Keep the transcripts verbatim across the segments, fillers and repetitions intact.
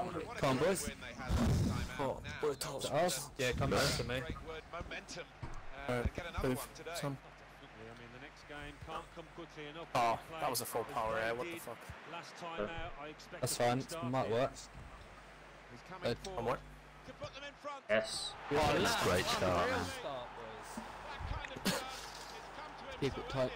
Come on, boys. Oh, we're told. Us? Yeah, come back to me. Alright, move. Some. Oh, that was a full power air, what the fuck. That's fine, it might work. Uh, on what? Yes. Oh, That's a great start, man. Keep it tight.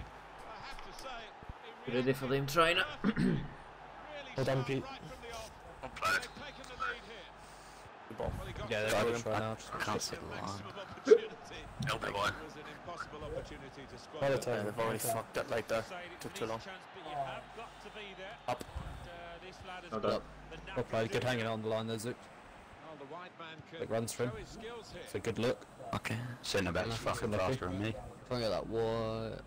Ready for them trying it? Well done, Pete. Well played. Good ball. Yeah, they're going to try now. I can't see the line. Help me, boy. By the Yeah, time. they've already fucked it like that. Took too long. Up. Hold up. Well played, good hanging on the line there, Zook. Big runs for him. It's a good look. Okay. Centre back's fucking lucky. faster than me. Try and get that wide.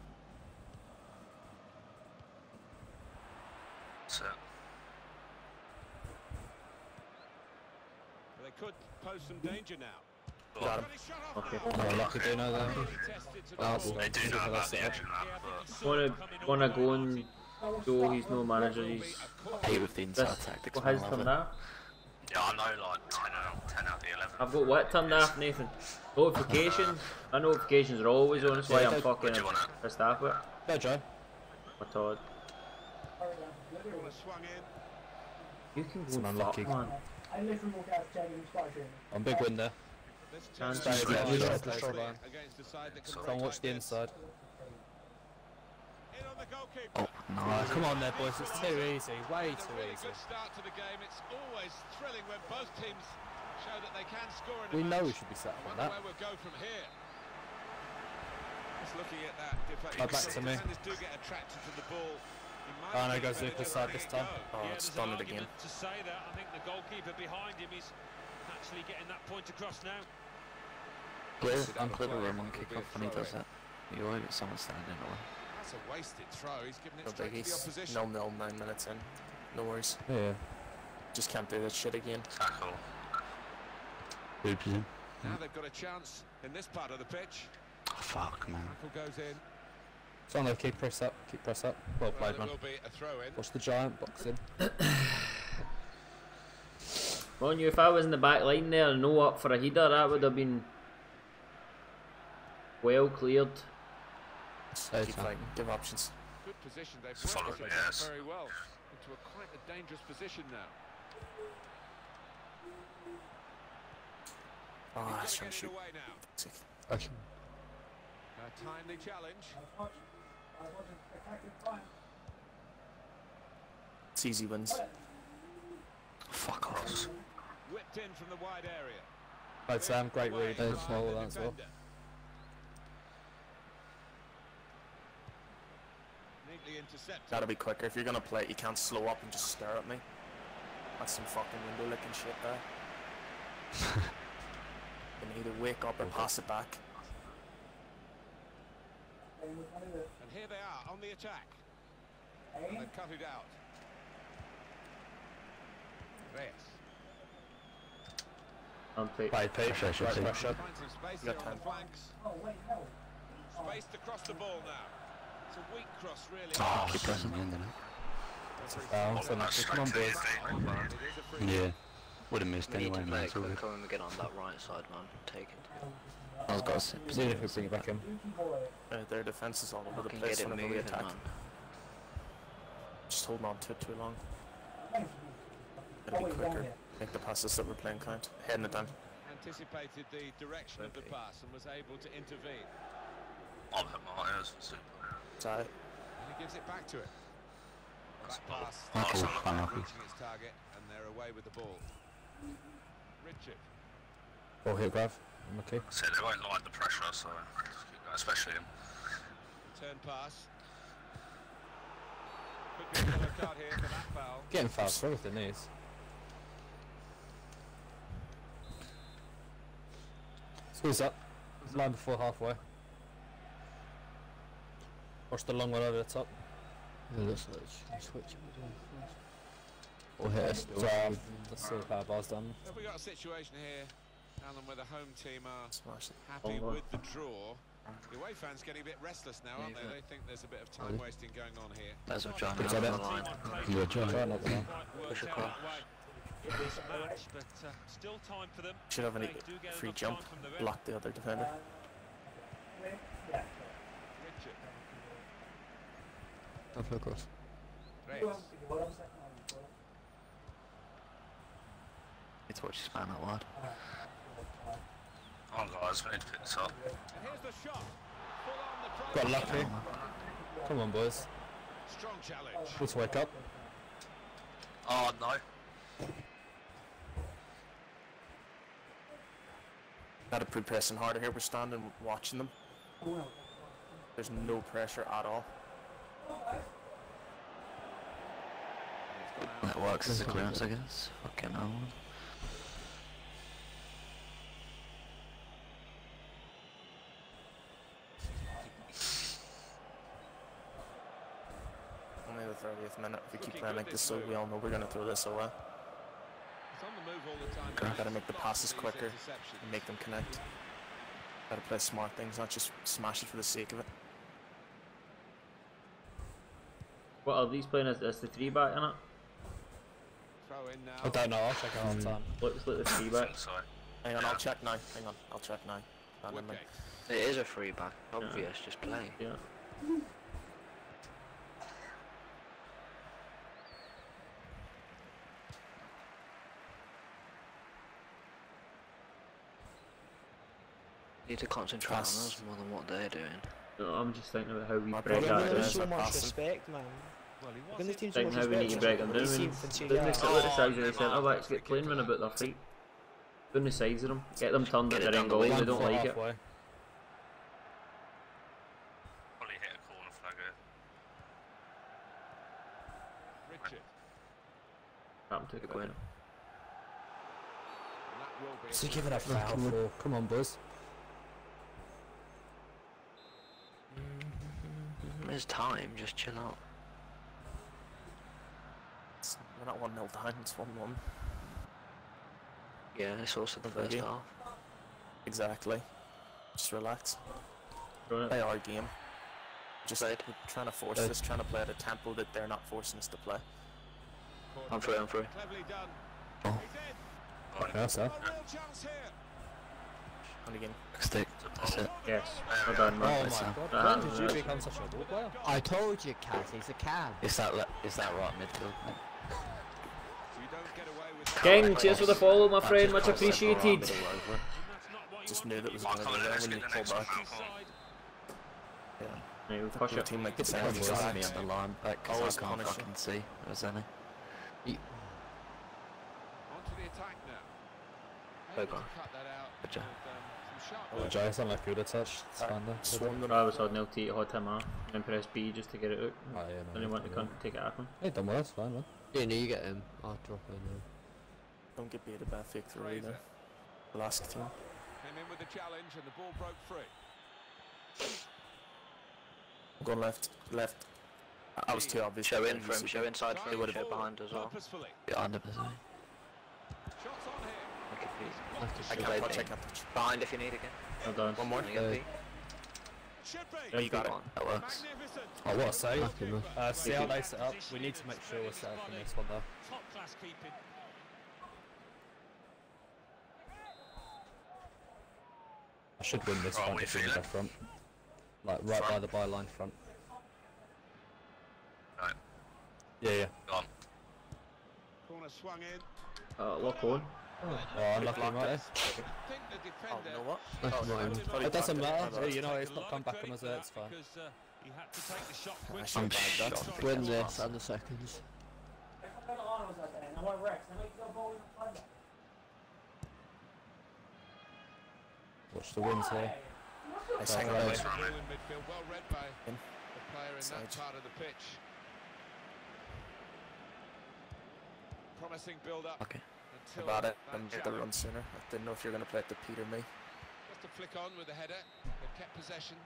So, They could pose some danger now. Got him. Okay. Oh, lucky Dino there. Oh, they do know about the engine lap, but Wanna wanna go and go? He's no manager. He's hey, with the inside this. tactics. What man, has I love turned it. that? Yeah, I know, like ten out, ten out of the eleven. I've got what turned off, Nathan? Notifications. My notifications are always on. That's why Yeah, I'm don't- fucking What do you want? pissed off with it. Go, Joe. I thought Swung in. you can It's go an and unlucky. fuck, man. On big win there. This Chance chance to Stay get there, shot. shot, play for line. against a side that can So- break Try and watch like the this. inside. In on the goalkeeper. Oh, nice. Come on there, boys. It's too easy. Way It's a too really easy. good start to the game. It's always thrilling when both teams show that they can score in a We match. know we should be set I on wonder that. where we'll go from here. Just looking at that defense. Oh, back to me. Defenders do get attracted to the ball. He might Oh, no, be goes better Zupa's to side let this it time. go. Oh, Yeah, it's there's done an it again. argument to say that. I think the goalkeeper behind him is actually getting that point across now. Clear, unclear the room on kick-off when he does that. You always get someone standing in the way. That's a wasted throw. He's giving it No straight to the biggies. opposition. No nil, nine minutes in. No worries. Yeah. Just can't do that shit again. Tackle. Oops, in. Now they've got a chance in this part of the pitch. Oh, fuck, man. Tackle goes in. It's on there. Keep press up. Keep press up. Well Well, played, there man. will be a throw in. Watch the giant boxing. On you, if I was in the back line there and no up for a header, that would have been well cleared. Stay Keep tight. fighting. Give options. Good position. They've Follow worked me, themselves yes. very well into a quite a dangerous position now. Oh, He's I was gonna trying to get it shoot. away now. Sick. Okay. A timely challenge. It's easy wins. Fuck off. Whipped in from the wide area. Played Sam. Great read. Away There's from all the that as well. defender. Neatly intercepted. Gotta be quicker. If you're gonna play it, you can't slow up and just stare at me. That's some fucking window licking shit there. You can either wake up or pass it back. And here they are on the attack. And they've cut it out. Reyes. I'm take. Played Pete. Pressure, Right pressure. pressure. Finds some space You here got on the time. flanks. Spaced across the ball now. It's a weak cross, really. Oh, keep pressing the end, didn't Down. So much. Come on, boys. It is a free. it? Yeah. Would have missed We need anyway, to man. play It's all good. quicker when we get on that right side, man. Take it. I was got to sit. See if we bring it back in. Uh, their defense is all over the Fucking place get it whenever we moving, attack. man. Just holding on to it too long. Gotta be quicker. Make the passes that we're playing count. Heading it down. Anticipated the direction of the pass and was able to intervene. I'll hit my ears. Super. Is that it? And he gives it back to it. That pass Unlucky, unlucky. reaching its target, and they're away with the ball. Richard. Ball hit grab. Okay. So they won't like the pressure, so just keep going, especially him. Turn pass. Could be a yellow card here for that foul. Getting fast for everything is. Squeeze up. Line before halfway. Watch the long one over the top. Yeah, looks like it's switching. Or hit us. Drive. Let's see the power bar's done. Have we got a situation here, Alan, where the home team are Smash it. happy Oh, with the draw? The away fans getting a bit restless now, aren't they? They think there's a bit of time wasting going on here. There's a John Good on job, the Ben. line. You're a Try John. not the line. Worked Push out across. that way. this match, but uh, still time for them. Should have any They do get free enough jump, time from the ref. block the other defender. Richard. I'll play across. Reyes. It's what she's man out wide. Come on guys, we need to pick this up. And here's the shot. Full on the Got front. lucky. Come on, boys. Strong challenge. Let's wake up. Oh no. Gotta be pressing harder here. We're standing watching them. There's no pressure at all. That works as a clearance, I guess. Fucking hell. Only the thirtieth minute. If we keep playing like this, so we all know we're gonna throw this away. He's on the move all the time. Okay. Gotta make the passes quicker and make them connect. Gotta play smart things, not just smash it for the sake of it. What are these playing as, as the three back in it? Throw in now. I don't know, I'll check it out time. Looks like the three I back. think so. Hang on, I'll check now. Hang on, I'll check now. Stand in there. Woodgate. It is a free back. Obvious, just play. Yeah. Need to concentrate on Pass. us more than what they're doing. No, I'm just thinking about how we My break problem that is down. that so much passing. respect, man. Well, he When the was team's so Thinking much how we need to break respect, them they down. seem And to doing this Oh, at the sides of the never centre mind. backs, get playing running about their feet. Down the sides of them, get them turned Get at it their down own the goal, wing. they don't Foot like it. halfway. Probably hit a corner flag here. Richard. Happened to Good quick. win. And that will be So give it a foul for. Come on, boys. There's time, just chill out. It's- We're not one nil down, it's one one. Yeah, it's also the Okay. first half. Exactly. Just relax. Throw Play it. our game. Just Played. we're trying to force Played. this, trying to play at a tempo that they're not forcing us to play. I'm through, I'm through. Cleverly done. Oh. He's in. Oh, Yeah, sir. A real chance here. And again, Stick. That's it. Yes. Well done, Oh man. my Sam. god, Ah, when did you nice. become such a ball player? I told you, Kaz, he's a cam. Is that le is that right midfield? You don't get away with King, cheers for the follow, my That friend, just much crossed it right appreciated. middle over. And that's not what you just want knew when that was you going to Come go on, there let's when get you the pull next one. back. Come on. Yeah. Yeah, we'll push Your it. team like It's Sam, just relax. me on the line back because Always I can't punish fucking see if there's any. onto the attack now. Go Able to on. cut that out Good job. with, um, some sharp Oh, work. Jay, it's not like you would have touched. It's fine though. Swarm them. I was on L T, hot him off, and then press B just to get it out. Oh, yeah, no, Then he went to yeah. con- take it off him. Hey, don't worry, it's fine, man. Yeah, no, you get him. I'll drop in there. Don't get baited by a fake through Fraser either. Last team. came in with the challenge and the ball broke free. Going left, left. I I was too obvious. Show in for him, show inside for They him, would've- show behind as well. Purposefully. Behind him, isn't he? Shots on here. Look if he's I Good can't touch, I play. can't touch. behind if you need again. Well done. One more. Can you get Uh, B? Should be. Yeah, You got it. Go on. That works. Magnificent. Oh, what a save. Lucky, man. Uh, see how they set up? We need to make sure we're set up in this one though. Top class keeping. I should win this Right, one we if we feel go it. front. Like right by the byline front. Right. Yeah, yeah. Go on. Corner swung in. Uh, lock on. Oh, unlucky, blocked mate. it. Think the Oh, defender. you know what? That's Oh, mine. I totally It doesn't blocked matter. My You bad. know, it's A not lot come of back credit on us for there, that it's fine. because, uh, he had to take the shot I quickly. should I'm have bagged that. shocked. Win this and the seconds. Watch the wins here. Nice hang Right, on, right. boys. Ball in midfield, well read by In. the player in that Side. part of the pitch. Promising build up Okay. until About it. that And get the challenge. run sooner. I didn't know if you were going to play it to Peter me. Just a flick on with the header. They've kept possession.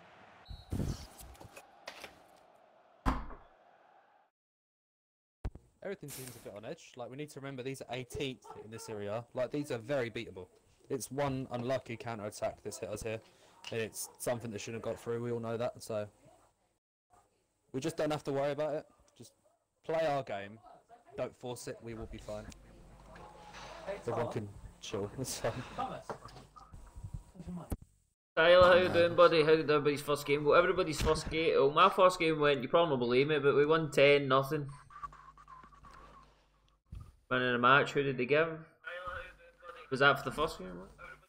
Everything seems a bit on edge. Like, we need to remember these are eighteenth in this area. Like, these are very beatable. It's one unlucky counter attack that's hit us here. And it's something that shouldn't have got through. We all know that. So, we just don't have to worry about it. Just play our game. Don't force it. We will be fine. Everyone can chill. It's fine. Tyler, how you doing, buddy? How did everybody's first game go? Everybody's first game. Oh, my first game went. You probably won't believe me, but we won ten nothing. Winning a match. Who did they give? Was that for the first game?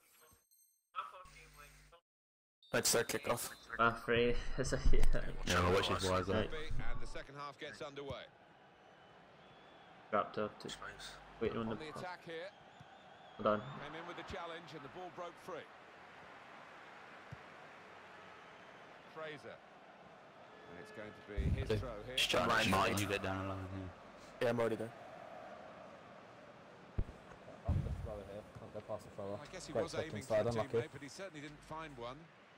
Let's start kickoff. My friend. Yeah. Yeah, which is why is that? Right. And the second half gets underway. Wrapped up. To waiting on the. On the attack here, Hold on. came in with the challenge and the ball broke free. Fraser. And it's going to be his throw here. Just trying to Martin, you get down the line here. Yeah, I'm already there. Up the thrower here. Can't go past the thrower. I guess he Great was step aiming inside, for a unlucky. teammate, but he certainly didn't find one.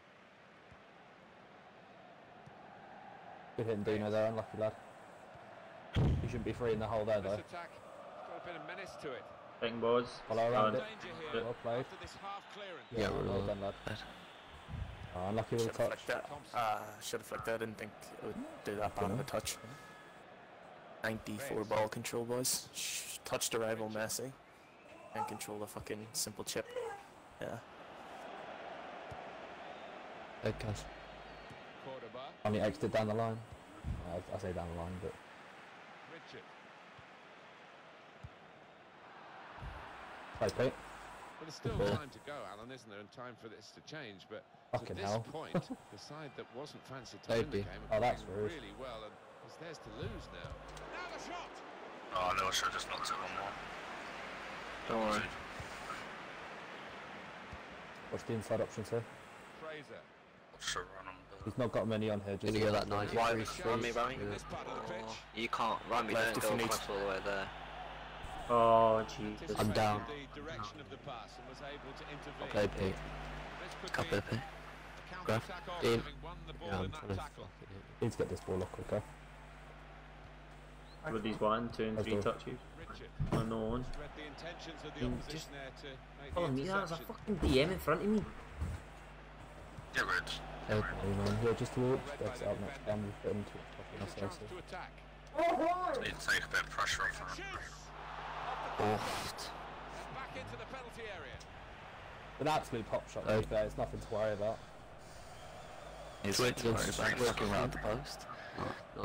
Good hitting Dino there, unlucky lad. He shouldn't be free in the hole there This though. attack has got a bit of menace to it. Big boys. Follow around Done. it. Danger here Well played. after this half clearance. Yeah, well well done. done lad. Good. Oh, unlucky with Should the have touch. flicked that. Uh, should have flicked that. I didn't think it would do that bad of a touch. ninety-four ball control, boys. Shh, touch the rival Messi. And control the fucking simple chip. Yeah. Hey, Cass. Cordoba, Only exited down the line. I, I say down the line, but Richard. play Pete. Well, there's still Football. time to go, Alan, isn't there? And time for this to change. But Fucking to this hell. point, the side that wasn't fancy to win the Maybe. game Oh, are that's playing rude. really well, and it's theirs to lose now. Now the shot. Oh no, I should have just knocked it one more. Don't worry. What's the inside options here? Fraser. Should run on the. He's not got many on here. Just Gonna go that ninety-three Why- street. run me, run me. In this part of the pitch. You can't run me, Left don't if go you need. across all the way there. Oh Jesus. Anticipated I'm down. The direction of the pass and was able to intervene. Play Pete. This could Couple be of P. a counter-attack on, Dean. having won the ball Yeah, I'm in trying that to tackle. fucking hit it. Need to get this ball up quicker. With these one, two, and Let's three go. touches. Richard Unknown. read the intentions of the Dean, opposition just there to make follow the me. There's a interception. fucking D M in front of me. Get rid. Hey, man, here just towards. That's out next time. We've got into it. Fucking Here's a chance associate. to attack. Need to take a bit of pressure off him. Shoots! Oft. Back into the penalty area. An absolute pop shot, to be fair. It's nothing to worry about. He's Twitch worried is about working. fucking round the post. No, no.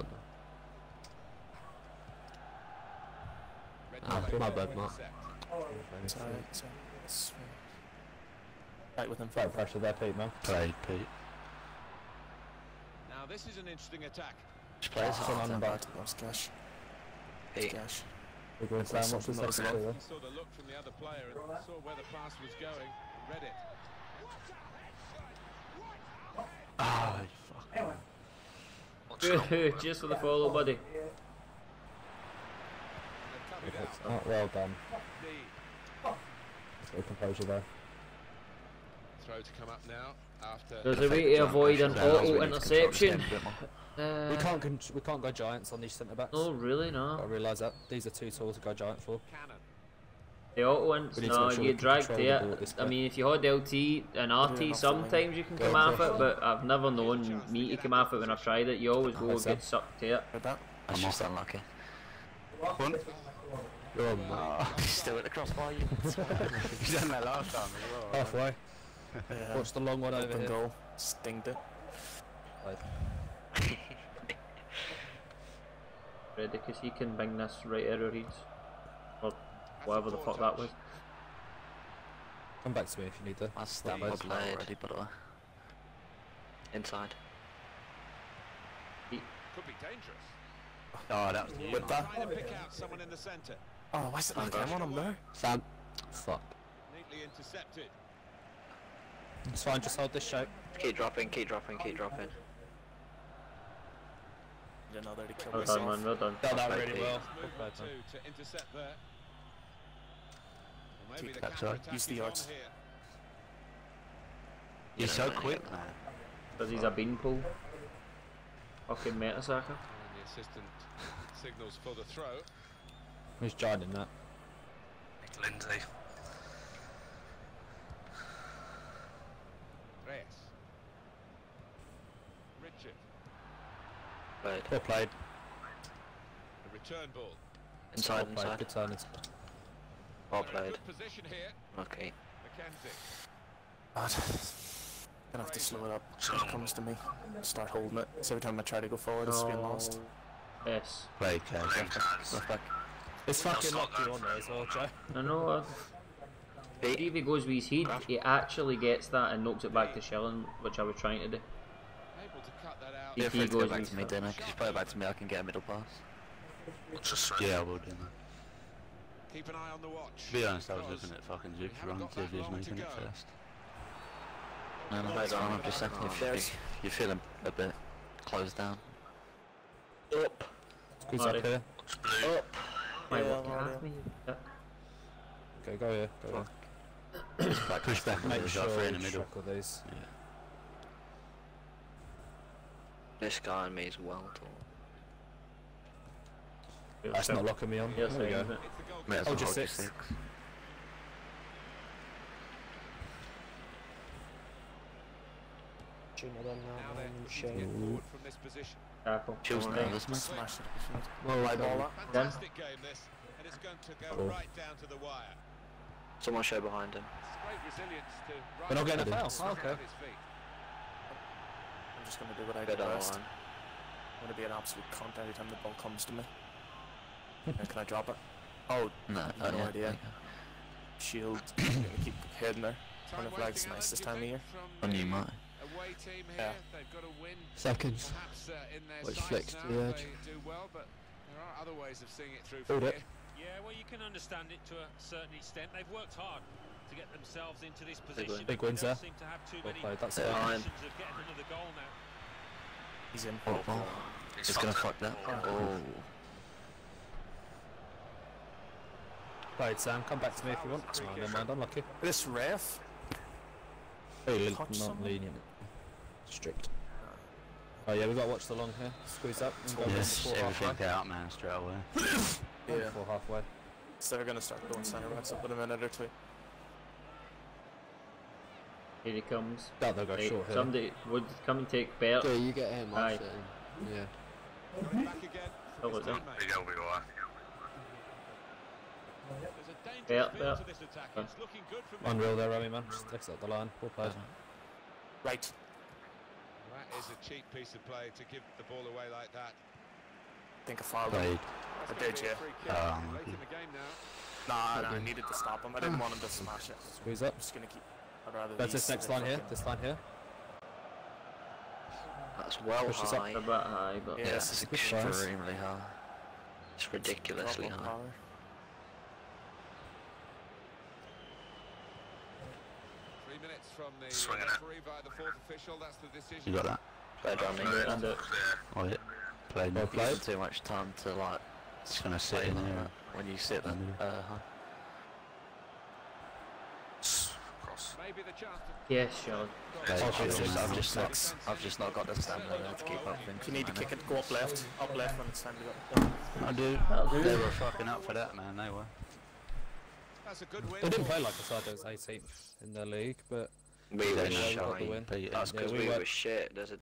Red Ah, flag my there bad, to Mark. intercept. It's alright, it's alright. It's right with him. Fair pressure there, Pete, man. Played Pete. Now this is an interesting attack. Which players It's are on Oh, on bad. back. That was Gash. Hey, Gash. We're going Sam. Watch this next Something one. He saw the look from the other player and saw where the pass was going and read it. Ah, fuck. What's wrong? Just for the follow, buddy. And they've cut it out. Oh, well done. The Good composure there. throw to come up now after. There's a way to avoid an auto interception. We Uh, can't con- we can't go giants on these centre backs. oh really? I No. realise that these are too tall to go giant for. Cannon. The auto ins, We need to no, make sure you we get can dragged control the there. ball at this I bit. mean, if you had L T and R Yeah, T, enough sometimes you can come Go off for it, but I've never known me to come off it when I've tried it. You always go That's get it. sucked to it. Heard that? I'm just unlucky. One. Oh, man. Oh, he's still at the crossbar. You. He's done that last time as well. Halfway. Yeah. Watch the long one over Open here. goal. Stinged it. Ready, because he can bring this right error reads. Or whatever the fuck that was. Come back to me if you need to. That's That the was blow played. already, by the way. inside. Could be dangerous. Oh, that was you. With that. Trying to pick out someone in the centre. Oh, why is it like I'm on him there? Sam. Fuck. Neatly intercepted. It's fine, just hold this shape. Keep dropping, keep dropping, keep dropping. Didn't know there to kill Well done, myself. man, well done. Done that Right, really Pete. well. Movement too to intercept there. Well, maybe Keep the that counter shot. attack Use is the on yards. here. You're so quick, man. Because he's a beanpole. Fucking Metasaka. And the assistant signals for the throw. Who's joining that? Lindsay. Reyes. Richard. Played. Well played. The return ball. Inside, Well played. inside. Good turn. It's- Well They're in played. good position here. Okay. McKenzie. Bad. Gonna have to slow it up when it comes to me. Start holding it. So every time I try to go forward, it's being lost. Yes. Play, Kev. Blame Kaz. Left back. It's They'll fucking start lucky going on for there it. as well, Joe. No, no. Uh, Eight. if he goes with his head, he actually gets that and knocks it back to Shilling, which I was trying to do. Able to cut that out. Yeah, Yeah, he free to go goes back with to me, his Dinner. Just play it back to me, I can get a middle pass. What's the straight? Yeah, I will do that. Keep an eye on the watch. To be honest, I was because looking at fucking we Zuki haven't wrong got to see if that he was long to making it go. first. No, no, Play that's it fine, on. I'm just saying if, There's- if you're feeling a bit closed down. Up. Squeeze Alright. up here. What's blue? Up. My Yeah, looking right, at me. you dick. Okay, go here. Go here. Push back, push back, and Make push sure up three in the you middle. track all these. Yeah. This guy and me is well tall. That's not locking me on. Yes, There we I go. get it. It's the goalkeeper. May as Oh, well just hold your six. six. Now then, looking to get forward from this position. Tackle. Chills Okay. now, doesn't it? Smash it if you need. Well, Live ball up. Done. Fantastic game this, and it's going to go Cool. right down to the wire. Someone show behind him. It's great resilience to We're not getting a right foul. Oh, okay. on his feet. I'm just gonna do what I do Good on the best. line. I'm gonna be an absolute cunt every time the ball comes to me. Uh, can I drop it? Oh, No, no no, idea. Shield. I'm gonna keep heading there. Time Corner flag's wasting nice out, this do time of you year. think, from On you, the mate. Away team here, Yeah. they've got to win. Seconds. Perhaps uh, in their Which sights flicks now to the edge. they do well, but there are other ways of seeing it through Hold from it. here. Yeah, well, you can understand it to a certain extent. They've worked hard to get themselves into this Big position. Big They wins don't there. seem to have too Well many played. That's Yeah. fine. Fine. options of getting another goal now. He's in. Oh, oh. He's It's gonna fucked fuck it. that. Oh. Oh. Played, Sam. Come back to me if you want. Oh, never mind. Unlucky. This ref. Very Touch not someone? lenient. Strict. Oh yeah, we got to watch the long here. Squeeze up and go Yes, before halfway. everything out, man, straight away. Yeah. Before halfway. So they're gonna start going centre backs up in a minute or two. Here he comes. Doubt they'll go Right, short here. somebody would come and take Bert. Okay, you get him. I'll Aye. sit in. Yeah. Going back again. Oh, His look there. teammate. Big L B Y. There's a dangerous Yeah, feel yeah. to this attack. Fine. It's looking good from Unreal there, Remy, man. Just takes up the line. Well played. Right. That is a cheap piece of play to give the ball away like that. Think of foul. Played. That's I gonna did, be a yeah. free kick Um, late in the game now. Nah, nah, I needed to stop him. I didn't want him to smash it. Squeeze up. I'm just gonna keep. I'd rather. That's these this next than line here. fucking- This line here. That's well Push this up. high. A bit high, but Yeah, Yeah, this it's is a good size. extremely high. It's ridiculously drop of high. power. Three minutes from the Swinging it. referee via the fourth official. That's the decision. You got that? Played on me. Clear. and it. Clear. Oh, yeah. Played. Well Not played. using too much time to like. It's gonna sit Play in like there that. when you sit there. Uh, huh. Cross. Maybe the chance to Yes, Sean. Played. Oh, I've shit. just, I've just not, Defensive I've just not got the stamina there to keep up things. If you need to man. kick it, go up left. Up left when it's time to go. I do. That'll do. They were fucking up for that, man. They were. That's a good win. They didn't play like a side that was eighteenth in the league, but We Yeah, were no, we got the shite. win. But yeah, That's Yeah, because we we were- were shit. There's a